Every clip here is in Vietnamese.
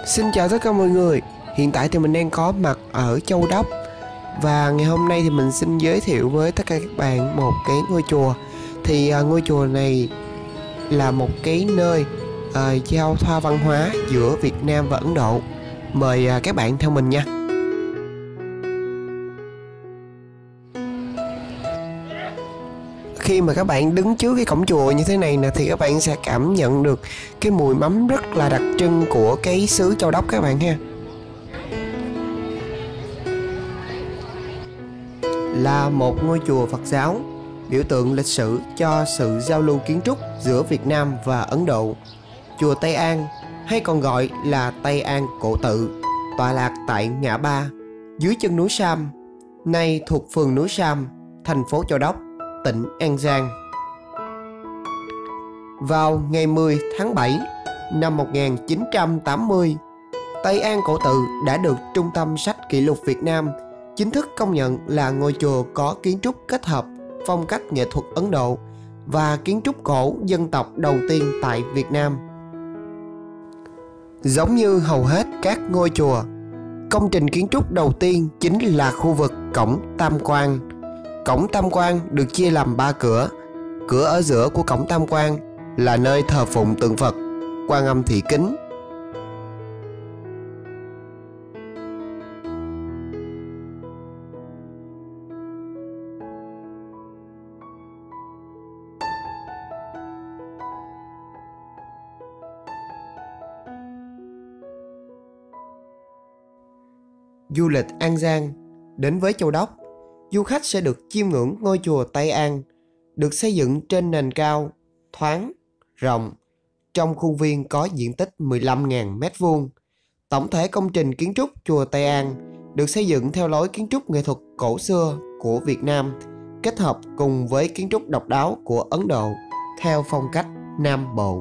Xin chào tất cả mọi người. Hiện tại thì mình đang có mặt ở Châu Đốc. Và ngày hôm nay thì mình xin giới thiệu với tất cả các bạn một cái ngôi chùa. Thì ngôi chùa này là một cái nơi giao thoa văn hóa giữa Việt Nam và Ấn Độ. Mời các bạn theo mình nha. Khi mà các bạn đứng trước cái cổng chùa như thế này nè thì các bạn sẽ cảm nhận được cái mùi mắm rất là đặc trưng của cái xứ Châu Đốc các bạn ha. Là một ngôi chùa Phật giáo, biểu tượng lịch sử cho sự giao lưu kiến trúc giữa Việt Nam và Ấn Độ. Chùa Tây An, hay còn gọi là Tây An Cổ Tự, tọa lạc tại ngã ba dưới chân núi Sam, nay thuộc phường núi Sam, thành phố Châu Đốc, tỉnh An Giang. Vào ngày 10 tháng 7 năm 1980, Tây An Cổ Tự đã được Trung tâm Sách Kỷ lục Việt Nam chính thức công nhận là ngôi chùa có kiến trúc kết hợp phong cách nghệ thuật Ấn Độ và kiến trúc cổ dân tộc đầu tiên tại Việt Nam. Giống như hầu hết các ngôi chùa, công trình kiến trúc đầu tiên chính là khu vực cổng Tam Quan. Cổng Tam Quan được chia làm 3 cửa. Cửa ở giữa của cổng Tam Quan là nơi thờ phụng tượng Phật Quan Âm Thị Kính. Du lịch An Giang đến với Châu Đốc, du khách sẽ được chiêm ngưỡng ngôi chùa Tây An, được xây dựng trên nền cao, thoáng, rộng, trong khuôn viên có diện tích 15.000 m². Tổng thể công trình kiến trúc chùa Tây An được xây dựng theo lối kiến trúc nghệ thuật cổ xưa của Việt Nam, kết hợp cùng với kiến trúc độc đáo của Ấn Độ theo phong cách Nam Bộ.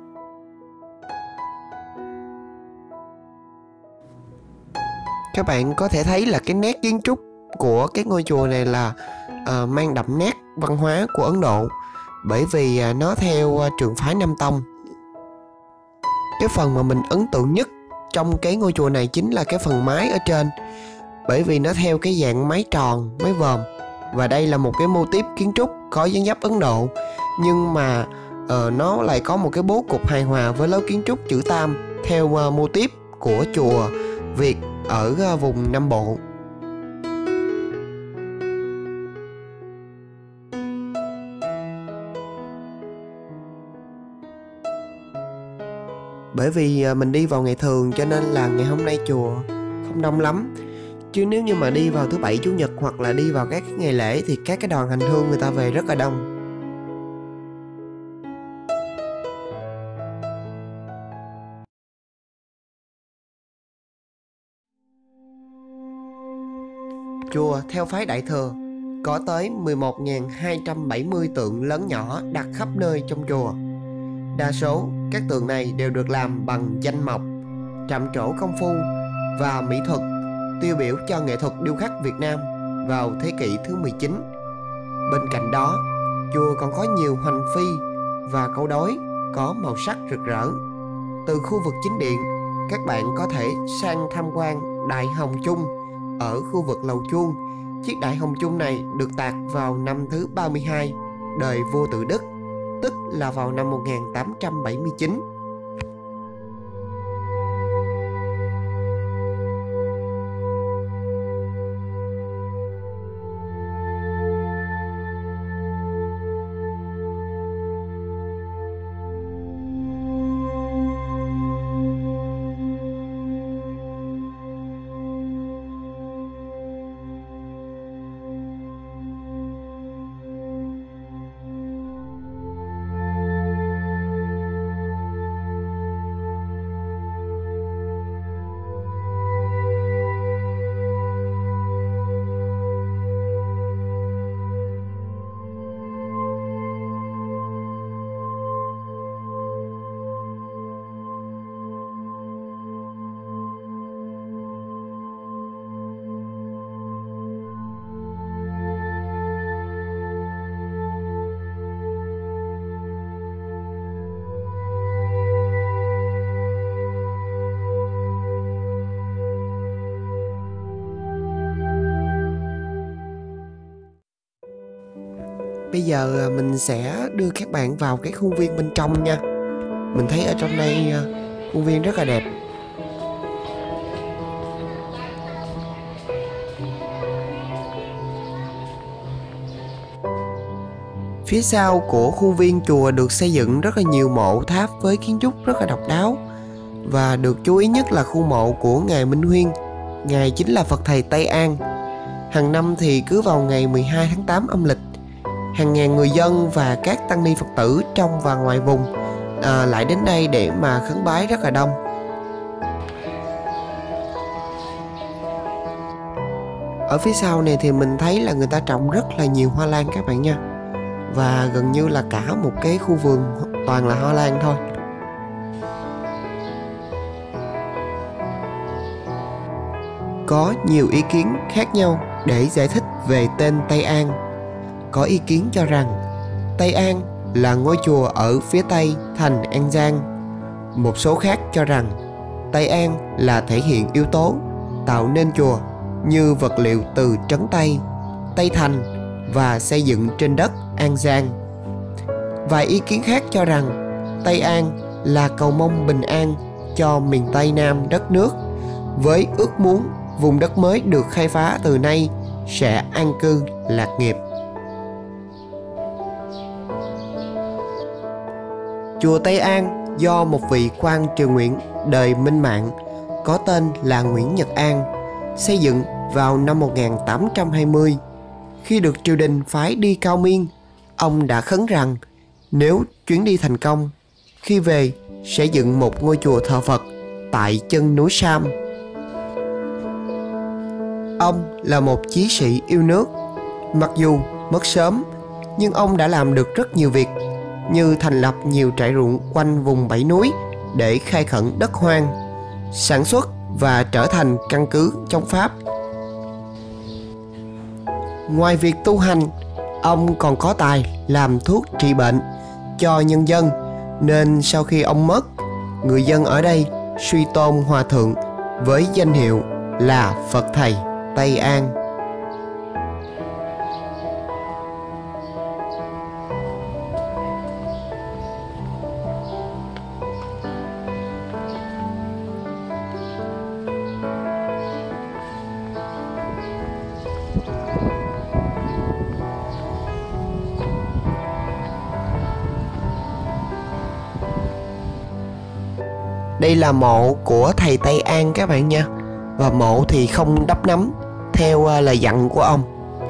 Các bạn có thể thấy là cái nét kiến trúc của cái ngôi chùa này là mang đậm nét văn hóa của Ấn Độ, bởi vì nó theo trường phái Nam Tông. Cái phần mà mình ấn tượng nhất trong cái ngôi chùa này chính là cái phần mái ở trên, bởi vì nó theo cái dạng mái tròn, mái vòm. Và đây là một cái mô típ kiến trúc có dáng dấp Ấn Độ, nhưng mà nó lại có một cái bố cục hài hòa với lối kiến trúc chữ Tam theo mô típ của chùa Việt ở vùng Nam Bộ. Bởi vì mình đi vào ngày thường cho nên là ngày hôm nay chùa không đông lắm. Chứ nếu như mà đi vào thứ Bảy Chủ nhật hoặc là đi vào các ngày lễ thì các cái đoàn hành hương người ta về rất là đông. Chùa theo phái Đại Thừa có tới 11.270 tượng lớn nhỏ đặt khắp nơi trong chùa. Đa số các tượng này đều được làm bằng danh mộc, trạm trổ công phu và mỹ thuật, tiêu biểu cho nghệ thuật điêu khắc Việt Nam vào thế kỷ thứ 19. Bên cạnh đó, chùa còn có nhiều hoành phi và câu đối có màu sắc rực rỡ. Từ khu vực chính điện, các bạn có thể sang tham quan Đại Hồng Chung ở khu vực Lầu Chuông. Chiếc Đại Hồng Chung này được tạc vào năm thứ 32 đời vua Tự Đức, tức là vào năm 1879. Bây giờ mình sẽ đưa các bạn vào cái khuôn viên bên trong nha. Mình thấy ở trong đây khuôn viên rất là đẹp. Phía sau của khuôn viên chùa được xây dựng rất là nhiều mộ tháp với kiến trúc rất là độc đáo. Và được chú ý nhất là khu mộ của Ngài Minh Huyên. Ngài chính là Phật thầy Tây An. Hàng năm thì cứ vào ngày 12 tháng 8 âm lịch, hàng ngàn người dân và các tăng ni Phật tử trong và ngoài vùng lại đến đây để mà khấn bái rất là đông. Ở phía sau này thì mình thấy là người ta trồng rất là nhiều hoa lan các bạn nha. Và gần như là cả một cái khu vườn toàn là hoa lan thôi. Có nhiều ý kiến khác nhau để giải thích về tên Tây An. Có ý kiến cho rằng Tây An là ngôi chùa ở phía tây thành An Giang. Một số khác cho rằng Tây An là thể hiện yếu tố tạo nên chùa như vật liệu từ Trấn Tây, Tây Thành và xây dựng trên đất An Giang. Vài ý kiến khác cho rằng Tây An là cầu mong bình an cho miền Tây Nam đất nước, với ước muốn vùng đất mới được khai phá từ nay sẽ an cư lạc nghiệp. Chùa Tây An do một vị quan triều Nguyễn đời Minh Mạng có tên là Nguyễn Nhật An xây dựng vào năm 1820. Khi được triều đình phái đi Cao Miên, ông đã khấn rằng nếu chuyến đi thành công, khi về sẽ dựng một ngôi chùa thờ Phật tại chân núi Sam. Ông là một chí sĩ yêu nước. Mặc dù mất sớm, nhưng ông đã làm được rất nhiều việc, như thành lập nhiều trại ruộng quanh vùng Bảy Núi để khai khẩn đất hoang, sản xuất và trở thành căn cứ chống Pháp. Ngoài việc tu hành, ông còn có tài làm thuốc trị bệnh cho nhân dân, nên sau khi ông mất, người dân ở đây suy tôn hòa thượng với danh hiệu là Phật thầy Tây An. Đây là mộ của thầy Tây An các bạn nha. Và mộ thì không đắp nấm theo lời dặn của ông.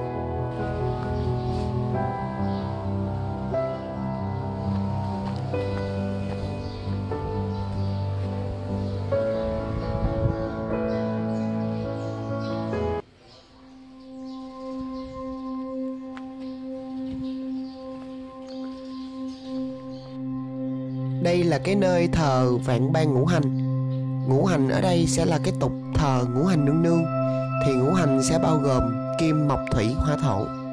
Đây là cái nơi thờ Vạn Ban Ngũ Hành. Ngũ hành ở đây sẽ là cái tục thờ ngũ hành nương nương. Thì ngũ hành sẽ bao gồm kim, mộc, thủy, hỏa, thổ.